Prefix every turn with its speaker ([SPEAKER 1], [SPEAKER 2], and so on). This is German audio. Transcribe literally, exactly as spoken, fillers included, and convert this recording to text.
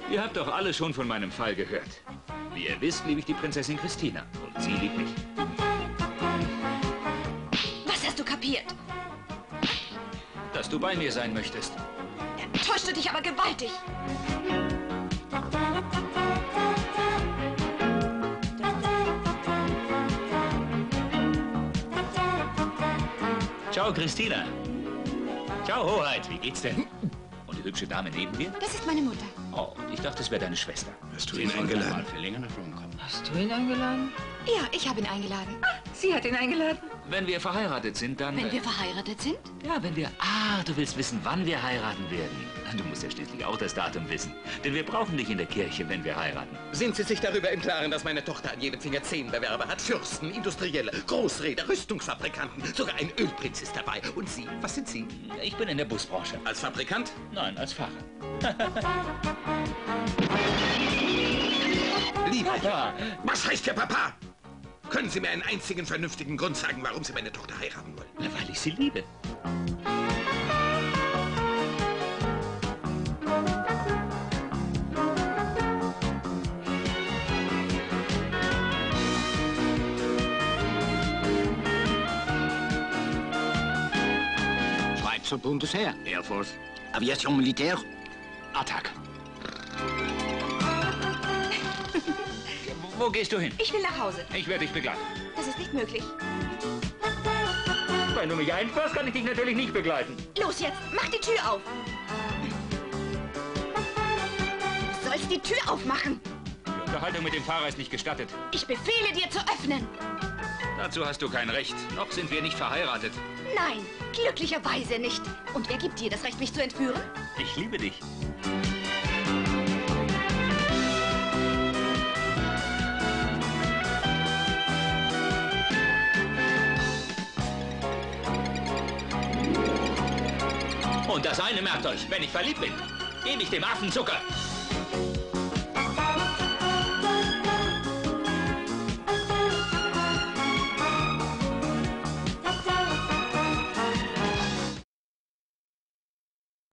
[SPEAKER 1] Ihr habt doch alle schon von meinem Fall gehört. Wie ihr wisst, liebe ich die Prinzessin Christina. Und sie liebt mich.
[SPEAKER 2] Was hast du kapiert?
[SPEAKER 1] Dass du bei mir sein möchtest.
[SPEAKER 2] Täuscht du dich aber gewaltig.
[SPEAKER 1] Ciao, Christina. Ciao, Hoheit. Wie geht's denn? Und die hübsche Dame neben dir?
[SPEAKER 2] Das ist meine Mutter.
[SPEAKER 1] Oh, und ich dachte, es wäre deine Schwester.
[SPEAKER 3] Hast du ihn eingeladen?
[SPEAKER 1] Mal für länger nach Rom kommen.
[SPEAKER 4] Hast du ihn eingeladen?
[SPEAKER 2] Ja, ich habe ihn eingeladen.
[SPEAKER 4] Ah, sie hat ihn eingeladen.
[SPEAKER 1] Wenn wir verheiratet sind, dann...
[SPEAKER 2] Wenn wir verheiratet sind?
[SPEAKER 1] Ja, wenn wir... Ah, du willst wissen, wann wir heiraten werden. Du musst ja schließlich auch das Datum wissen. Denn wir brauchen dich in der Kirche, wenn wir heiraten.
[SPEAKER 3] Sind Sie sich darüber im Klaren, dass meine Tochter an jedem Finger zehn Bewerber hat? Fürsten, Industrielle, Großräder, Rüstungsfabrikanten. Sogar ein Ölprinz ist dabei. Und Sie? Was sind Sie?
[SPEAKER 1] Ich bin in der Busbranche.
[SPEAKER 3] Als Fabrikant?
[SPEAKER 1] Nein, als Fahrer.
[SPEAKER 3] Lieber
[SPEAKER 1] Papa!
[SPEAKER 3] Was heißt hier Papa? Können Sie mir einen einzigen vernünftigen Grund sagen, warum Sie meine Tochter heiraten wollen?
[SPEAKER 1] Na, weil ich sie liebe.
[SPEAKER 5] Schweizer Bundesheer, Air Force, Aviation Militaire,
[SPEAKER 1] Attack. Wo gehst du hin?
[SPEAKER 2] Ich will nach Hause.
[SPEAKER 1] Ich werde dich begleiten.
[SPEAKER 2] Das ist nicht möglich.
[SPEAKER 1] Wenn du mich einfährst, kann ich dich natürlich nicht begleiten.
[SPEAKER 2] Los jetzt, mach die Tür auf. Du sollst die Tür aufmachen.
[SPEAKER 1] Die Unterhaltung mit dem Fahrer ist nicht gestattet.
[SPEAKER 2] Ich befehle dir zu öffnen.
[SPEAKER 1] Dazu hast du kein Recht. Noch sind wir nicht verheiratet.
[SPEAKER 2] Nein, glücklicherweise nicht. Und wer gibt dir das Recht, mich zu entführen?
[SPEAKER 1] Ich liebe dich. Und das eine merkt euch, wenn ich verliebt bin, gebe ich dem Affen Zucker.